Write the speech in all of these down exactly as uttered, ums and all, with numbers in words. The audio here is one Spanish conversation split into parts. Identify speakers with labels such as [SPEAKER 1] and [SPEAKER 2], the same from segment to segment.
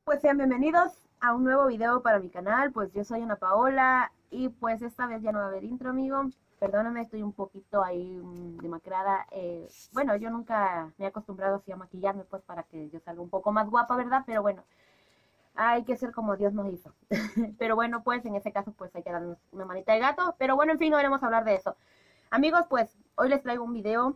[SPEAKER 1] pues sean bienvenidos a un nuevo video para mi canal. Pues yo soy Ana Paola y pues esta vez ya no va a haber intro, amigo. Perdóname, estoy un poquito ahí um, demacrada. Eh, bueno, yo nunca me he acostumbrado así a maquillarme pues para que yo salga un poco más guapa, ¿verdad? Pero bueno, hay que ser como Dios nos hizo. Pero bueno, pues en ese caso pues hay que darnos una manita de gato. Pero bueno, en fin, no veremos hablar de eso. Amigos, pues hoy les traigo un video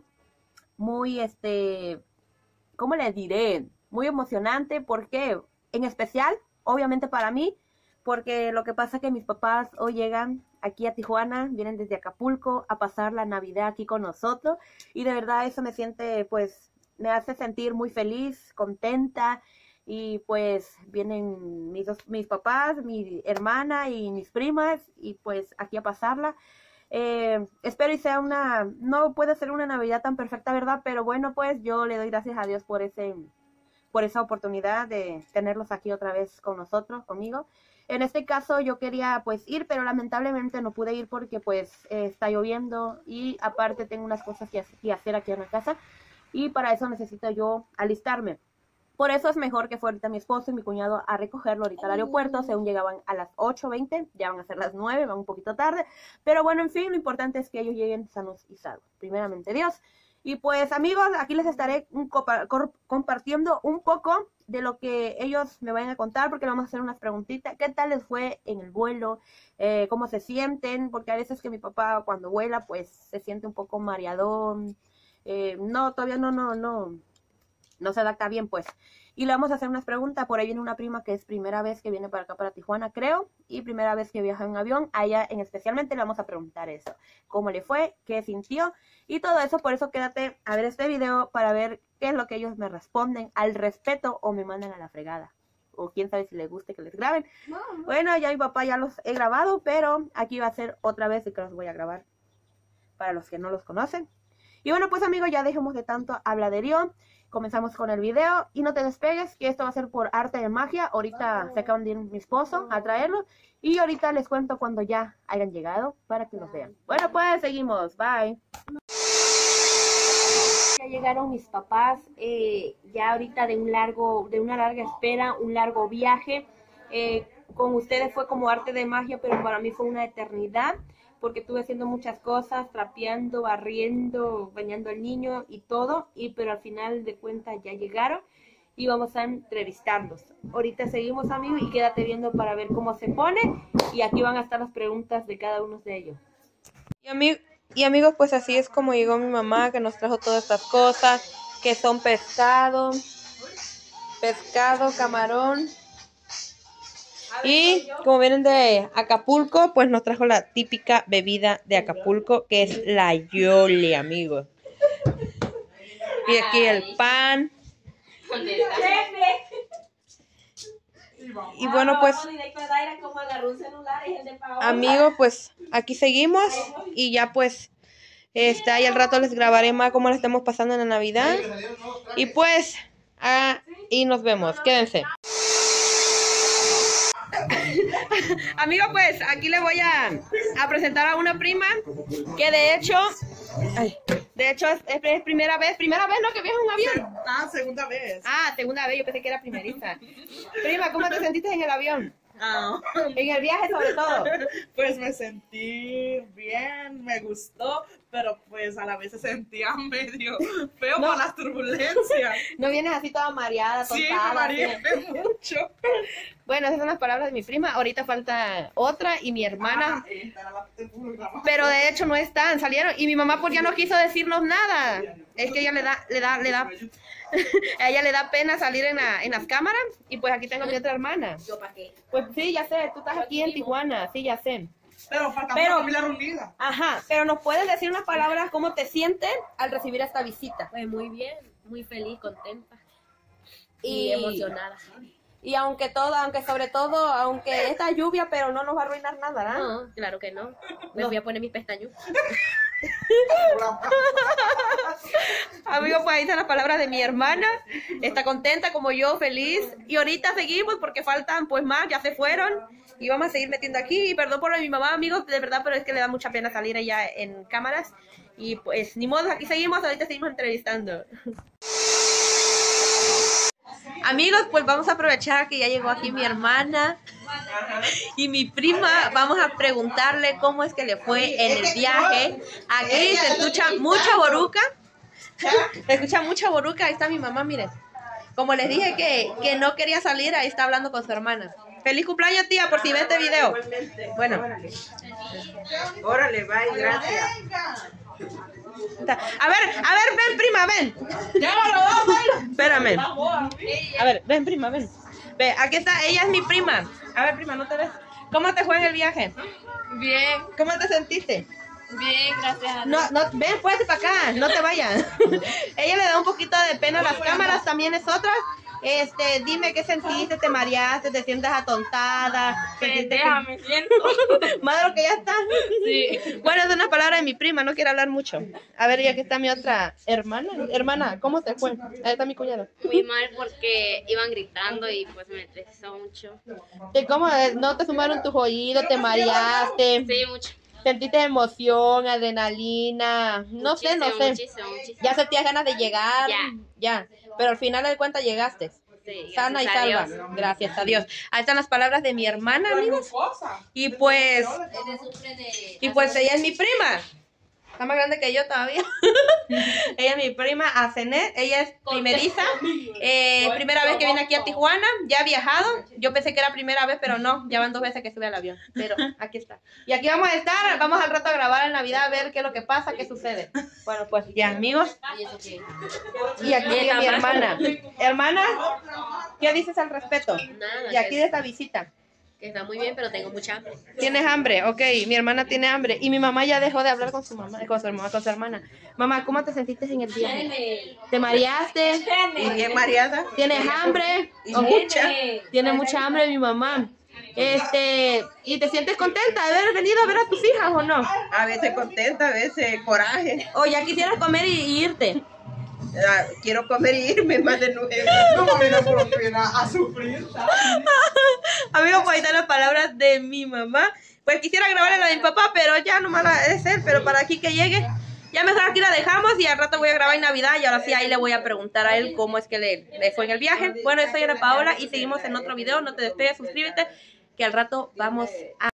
[SPEAKER 1] muy, este, ¿cómo les diré? Muy emocionante. ¿Por qué? En especial, obviamente para mí, porque lo que pasa es que mis papás hoy llegan aquí a Tijuana, vienen desde Acapulco a pasar la Navidad aquí con nosotros, y de verdad eso me siente, pues, me hace sentir muy feliz, contenta, y pues vienen mis, dos, mis papás, mi hermana y mis primas, y pues aquí a pasarla. Eh, espero y sea una, no puede ser una Navidad tan perfecta, ¿verdad? Pero bueno, pues yo le doy gracias a Dios por ese... por esa oportunidad de tenerlos aquí otra vez con nosotros, conmigo. En este caso yo quería pues ir, pero lamentablemente no pude ir porque pues eh, está lloviendo y aparte tengo unas cosas que, que hacer aquí en la casa y para eso necesito yo alistarme. Por eso es mejor que fue ahorita mi esposo y mi cuñado a recogerlo ahorita al aeropuerto, según llegaban a las ocho veinte, ya van a ser las nueve, van un poquito tarde, pero bueno, en fin, lo importante es que ellos lleguen sanos y salvos, primeramente Dios. Y pues amigos, aquí les estaré compartiendo un poco de lo que ellos me vayan a contar, porque vamos a hacer unas preguntitas. ¿Qué tal les fue en el vuelo? Eh, ¿Cómo se sienten? Porque a veces que mi papá cuando vuela, pues se siente un poco mareadón. Eh, no, todavía no, no, no, no se adapta bien, pues. Y le vamos a hacer unas preguntas. Por ahí viene una prima que es primera vez que viene para acá, para Tijuana, creo, y primera vez que viaja en avión. A ella en especialmente le vamos a preguntar eso. ¿Cómo le fue? ¿Qué sintió? Y todo eso, por eso quédate a ver este video para ver qué es lo que ellos me responden al respeto o me mandan a la fregada. O quién sabe si les guste que les graben. No, no. Bueno, ya mi papá ya los he grabado, pero aquí va a ser otra vez y que los voy a grabar para los que no los conocen. Y bueno, pues amigos, ya dejemos de tanto habladerío. Comenzamos con el video y no te despegues, que esto va a ser por arte de magia. Ahorita se acaban de ir mi esposo a traerlo y ahorita les cuento cuando ya hayan llegado para que los vean. Bueno, pues seguimos. Bye. Ya llegaron mis papás, eh, ya ahorita de un largo, de una larga espera, un largo viaje. Eh, con ustedes fue como arte de magia, pero para mí fue una eternidad, porque estuve haciendo muchas cosas, trapeando, barriendo, bañando al niño y todo, y pero al final de cuentas ya llegaron y vamos a entrevistarlos. Ahorita seguimos, amigos, y quédate viendo para ver cómo se pone, y aquí van a estar las preguntas de cada uno de ellos. Y, ami y amigos, pues así es como llegó mi mamá, que nos trajo todas estas cosas, que son pescado, pescado, camarón. Y como vienen de Acapulco, pues nos trajo la típica bebida de Acapulco, que es la yole, amigos. Y aquí el pan. Y bueno, pues, amigos, pues aquí seguimos. Y ya pues, este, ahí al rato les grabaré más cómo le estamos pasando en la Navidad. Y pues, ah, y nos vemos. Quédense. Amigos, pues aquí les voy a, a presentar a una prima que de hecho, ay, de hecho es, es primera vez, primera vez, ¿no? Que viaja en un avión.
[SPEAKER 2] Ah, segunda vez.
[SPEAKER 1] Ah, segunda vez, yo pensé que era primerita. Prima, ¿cómo te sentiste en el avión?
[SPEAKER 2] Ah.
[SPEAKER 1] En el viaje sobre todo.
[SPEAKER 2] Pues me sentí bien, me gustó, pero pues a la vez se sentía medio feo
[SPEAKER 1] no.
[SPEAKER 2] por las turbulencias.
[SPEAKER 1] ¿No vienes así toda mareada, tontada?
[SPEAKER 2] Sí, me mareé mucho.
[SPEAKER 1] Bueno, esas son las palabras de mi prima. Ahorita falta otra y mi hermana.
[SPEAKER 2] Ah, esta era la...
[SPEAKER 1] Pero de hecho no están, salieron. Y mi mamá pues ya no quiso decirnos nada. Es que ella le da, le da, le da. A ella le da pena salir en, la, en las cámaras. Y pues aquí tengo a mi otra hermana.
[SPEAKER 3] ¿Yo para qué?
[SPEAKER 1] Pues sí, ya sé, tú estás aquí en Tijuana, sí, ya sé.
[SPEAKER 2] Pero faltamos
[SPEAKER 1] Pero,
[SPEAKER 2] la familia reunida.
[SPEAKER 1] Ajá, pero nos puedes decir unas palabras, ¿cómo te sientes al recibir esta visita?
[SPEAKER 3] Pues muy bien, muy feliz, contenta
[SPEAKER 1] Y,
[SPEAKER 3] y emocionada.
[SPEAKER 1] Y aunque todo, aunque sobre todo, aunque esta lluvia, pero no nos va a arruinar nada, ¿verdad?
[SPEAKER 3] No, claro que no. Me
[SPEAKER 1] No.
[SPEAKER 3] voy a poner mis pestañas.
[SPEAKER 1] Amigos, pues ahí están las palabras de mi hermana. Está contenta como yo, feliz. Y ahorita seguimos porque faltan pues más, ya se fueron. Y vamos a seguir metiendo aquí. Y perdón por mi mamá, amigos, de verdad, pero es que le da mucha pena salir ella en cámaras. Y pues ni modo, aquí seguimos, ahorita seguimos entrevistando.
[SPEAKER 4] Amigos, pues vamos a aprovechar que ya llegó aquí mi hermana y mi prima. Vamos a preguntarle cómo es que le fue en el viaje. Aquí se escucha mucha boruca. Se escucha mucha boruca. Ahí está mi mamá, miren. Como les dije que, que no quería salir, ahí está hablando con su hermana. Feliz cumpleaños, tía, por si ve este video. Bueno.
[SPEAKER 5] Órale, bye, gracias.
[SPEAKER 4] A ver, a ver, ven, prima, ven. Espérame. A ver, ven, prima, ven. Ve, aquí está, ella es mi prima. A ver, prima, ¿no te ves? ¿Cómo te fue en el viaje?
[SPEAKER 3] Bien,
[SPEAKER 4] ¿Cómo te sentiste?
[SPEAKER 3] bien, gracias.
[SPEAKER 4] No, no, ven, pues, para acá, no te vayas. Ella le da un poquito de pena a las cámaras, también es otra. Este, dime qué sentiste, te mareaste, te sientes atontada. Sentiste
[SPEAKER 3] Déjame, siento.
[SPEAKER 4] que... Más de lo que ya está.
[SPEAKER 3] Sí.
[SPEAKER 4] Bueno, es una palabra de mi prima, no quiero hablar mucho. A ver, ya que está mi otra hermana. Hermana, ¿cómo te fue? Ahí está mi cuñado.
[SPEAKER 3] Muy mal porque iban gritando y pues me estresó mucho.
[SPEAKER 4] ¿Y cómo? ¿No te sumaron tus oídos, te mareaste?
[SPEAKER 3] Sí, mucho.
[SPEAKER 4] ¿Sentiste emoción, adrenalina? No sé, no sé.
[SPEAKER 3] Muchísimo, muchísimo.
[SPEAKER 4] ¿Ya sentías ganas de llegar?
[SPEAKER 3] Ya.
[SPEAKER 4] Ya. Pero al final de cuentas llegaste.
[SPEAKER 3] Sí,
[SPEAKER 4] Sana y
[SPEAKER 3] gracias a
[SPEAKER 4] salva.
[SPEAKER 3] Dios.
[SPEAKER 4] Gracias a Dios. Ahí están las palabras de mi hermana, amigos. Y pues, y pues ella es mi prima. Está más grande que yo todavía. Ella es mi prima, Azenet. Ella es primeriza. Eh, primera vez que viene aquí a Tijuana. Ya ha viajado. Yo pensé que era primera vez, pero no. Ya van dos veces que sube al avión. Pero aquí está. Y aquí vamos a estar. Vamos al rato a grabar en Navidad a ver qué es lo que pasa, qué sucede. Bueno, pues ya, amigos. Y aquí sigue mi hermana. Hermana, ¿qué dices al respecto?
[SPEAKER 3] Nada,
[SPEAKER 4] Y aquí
[SPEAKER 3] que,
[SPEAKER 4] de esta visita.
[SPEAKER 3] que está muy bien, pero tengo mucha hambre.
[SPEAKER 4] ¿Tienes hambre? Ok, mi hermana tiene hambre. Y mi mamá ya dejó de hablar con su mamá, con su hermana, con su hermana. Mamá, ¿cómo te sentiste en el viaje? ¿Te mareaste?
[SPEAKER 5] ¿Y bien mareada?
[SPEAKER 4] ¿Tienes hambre?
[SPEAKER 5] Y
[SPEAKER 4] ¿O
[SPEAKER 5] mucha.
[SPEAKER 4] Tiene mucha hambre mi mamá. Este, ¿y te sientes contenta de haber venido a ver a tus hijas o no?
[SPEAKER 5] A veces contenta, a veces coraje.
[SPEAKER 4] O ya quisieras comer y, y irte.
[SPEAKER 5] Ah, quiero comer y irme más de nuevo.
[SPEAKER 6] No mami, no solo que viene a, a sufrir.
[SPEAKER 4] Amigos, pues ahí están las palabras de mi mamá. Pues quisiera grabarle la de mi papá, pero ya no la de ser, pero para aquí que llegue. Ya mejor aquí la dejamos y al rato voy a grabar en Navidad y ahora sí ahí le voy a preguntar a él cómo es que le, le fue en el viaje. Bueno, yo soy Ana Paola y seguimos en otro video. No te despegues, suscríbete que al rato vamos a...